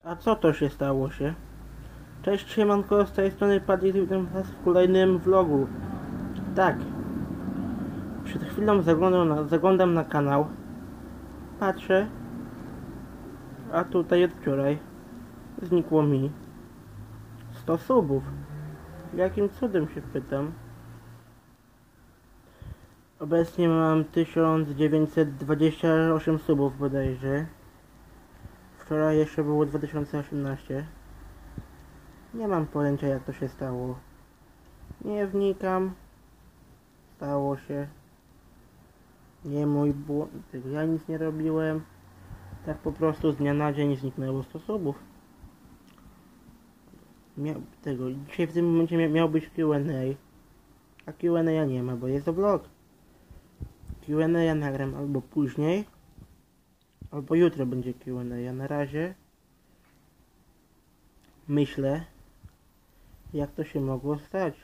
A co to się stało się? Cześć, siemanko, z tej strony Paddy, witam was w kolejnym vlogu. Tak, przed chwilą zaglądam na kanał, patrzę, a tutaj od wczoraj znikło mi 100 subów. Jakim cudem się pytam? Obecnie mam 1928 subów bodajże. Wczoraj jeszcze było 2018. Nie mam pojęcia, jak to się stało. Nie wnikam. Stało się. Nie mój błąd. Ja nic nie robiłem. Tak po prostu z dnia na dzień zniknęło 100 subów. Dzisiaj w tym momencie miał być Q&A. A Q&A nie ma, bo jest to vlog. Q&A nagram albo później, albo jutro będzie Q&A. Na razie myślę, jak to się mogło stać.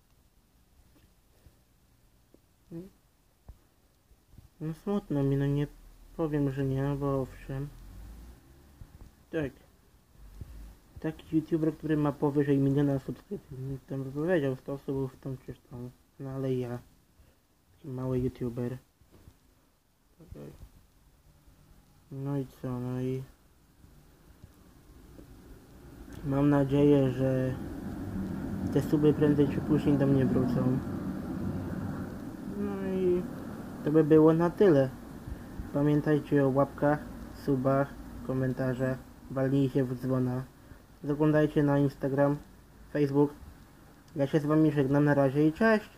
No smutno mi, no nie powiem, że nie, bo owszem. Tak. Taki youtuber, który ma powyżej 1 000 000 subskrypcji, tam by powiedział 100 subów tam czy tam. No ale ja, taki mały youtuber. Okay. No i co, no i mam nadzieję, że te suby prędzej czy później do mnie wrócą. No i to by było na tyle. Pamiętajcie o łapkach, subach, komentarzach, walnijcie w dzwona. Zaglądajcie na Instagram, Facebook. Ja się z wami żegnam, na razie i cześć!